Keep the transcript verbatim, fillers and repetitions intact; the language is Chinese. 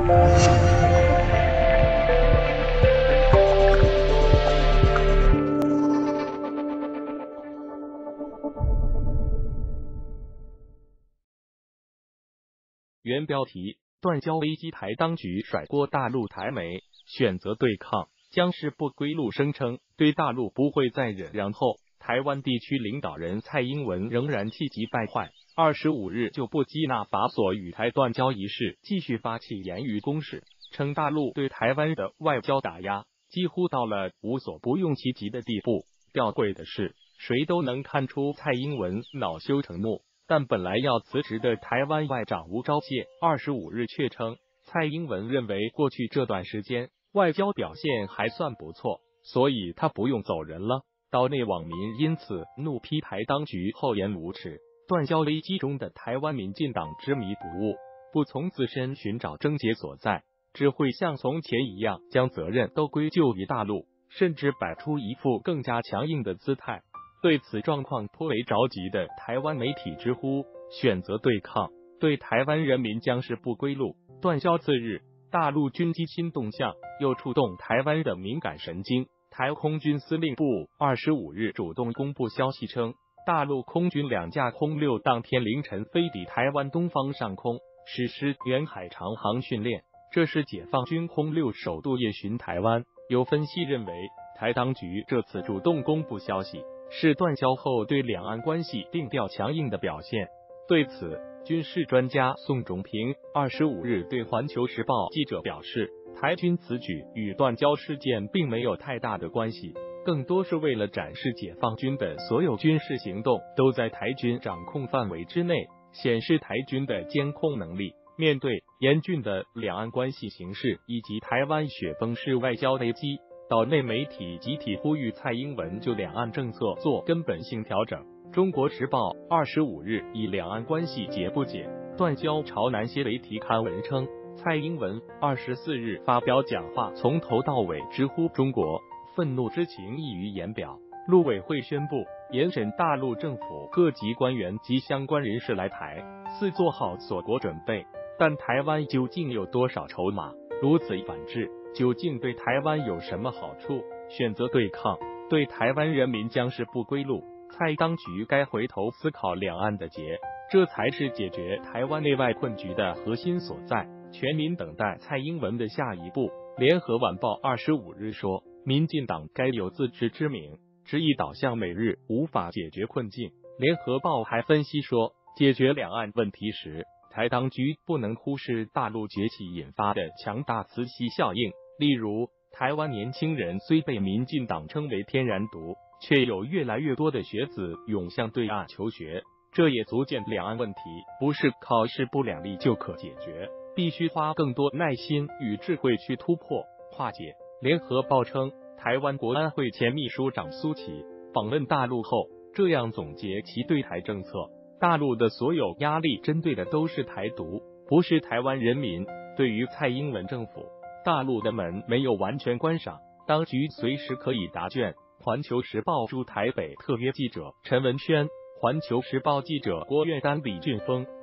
原标题：断交危机，台当局甩锅大陆，台媒选择对抗，将是不归路。声称对大陆不会再忍让后，台湾地区领导人蔡英文仍然气急败坏，二十五日就不接纳法所与台断交一事，继续发起言语攻势，称大陆对台湾的外交打压几乎到了无所不用其极的地步。吊诡的是，谁都能看出蔡英文恼羞成怒。但本来要辞职的台湾外长吴钊燮二十五日却称，蔡英文认为过去这段时间外交表现还算不错，所以他不用走人了。岛内网民因此怒批台当局厚颜无耻，断交危机中的台湾民进党执迷不悟，不从自身寻找症结所在，只会像从前一样将责任都归咎于大陆，甚至摆出一副更加强硬的姿态。对此状况颇为着急的台湾媒体直呼选择对抗，对台湾人民将是不归路。断交次日，大陆军机新动向又触动台湾的敏感神经。台空军司令部二十五日主动公布消息称，大陆空军两架空六当天凌晨飞抵台湾东方上空，实施远海长航训练，这是解放军空六首度夜巡台湾。有分析认为，台当局这次主动公布消息，是断交后对两岸关系定调强硬的表现。对此，军事专家宋仲平二十五日对环球时报记者表示，台军此举与断交事件并没有太大的关系，更多是为了展示解放军的所有军事行动都在台军掌控范围之内，显示台军的监控能力。面对严峻的两岸关系形势以及台湾雪崩式外交危机，岛内媒体集体呼吁蔡英文就两岸政策做根本性调整。中国时报二十五日以两岸关系解不解，断交朝南些为题刊文称，蔡英文二十四日发表讲话，从头到尾直呼中国，愤怒之情溢于言表。陆委会宣布严审大陆政府各级官员及相关人士来台，似做好锁国准备。但台湾究竟有多少筹码？如此反制，究竟对台湾有什么好处？选择对抗，对台湾人民将是不归路。蔡当局该回头思考两岸的结，这才是解决台湾内外困局的核心所在。全民等待蔡英文的下一步。联合晚报二十五日说，民进党该有自知之明，执意导向美日无法解决困境。联合报还分析说，解决两岸问题时，台当局不能忽视大陆崛起引发的强大磁吸效应。例如，台湾年轻人虽被民进党称为天然毒，却有越来越多的学子涌向对岸求学，这也足见两岸问题不是靠势不两立就可解决，必须花更多耐心与智慧去突破化解。联合报称，台湾国安会前秘书长苏起访问大陆后，这样总结其对台政策：大陆的所有压力针对的都是台独，不是台湾人民。对于蔡英文政府，大陆的门没有完全关上，当局随时可以答卷。环球时报驻台北特约记者陈文轩、环球时报记者郭月丹、李俊峰